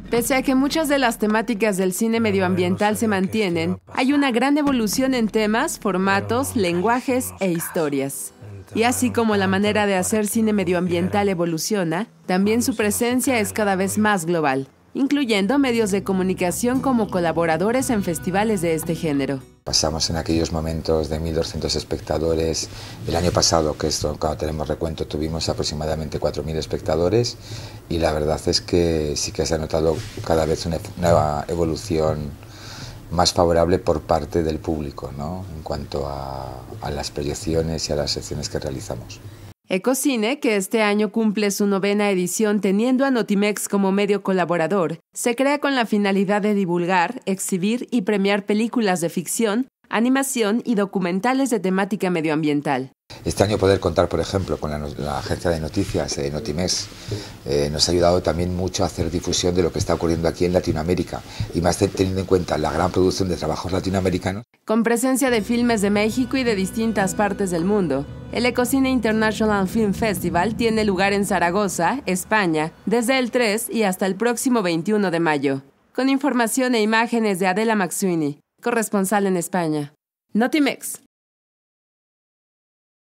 Pese a que muchas de las temáticas del cine medioambiental se mantienen, hay una gran evolución en temas, formatos, lenguajes e historias. Y así como la manera de hacer cine medioambiental evoluciona, también su presencia es cada vez más global, incluyendo medios de comunicación como colaboradores en festivales de este género. Pasamos en aquellos momentos de 1.200 espectadores. El año pasado, que esto, cuando tenemos recuento, tuvimos aproximadamente 4.000 espectadores y la verdad es que sí que se ha notado cada vez una nueva evolución más favorable por parte del público, ¿no? En cuanto a las proyecciones y a las secciones que realizamos. Ecocine, que este año cumple su 9ª edición teniendo a Notimex como medio colaborador, se crea con la finalidad de divulgar, exhibir y premiar películas de ficción, animación y documentales de temática medioambiental. Este año poder contar, por ejemplo, con la agencia de noticias Notimex nos ha ayudado también mucho a hacer difusión de lo que está ocurriendo aquí en Latinoamérica y más teniendo en cuenta la gran producción de trabajos latinoamericanos. Con presencia de filmes de México y de distintas partes del mundo, el Ecocine International Film Festival tiene lugar en Zaragoza, España, desde el 3 y hasta el próximo 21 de mayo. Con información e imágenes de Adela McSweeney, corresponsal en España. Notimex.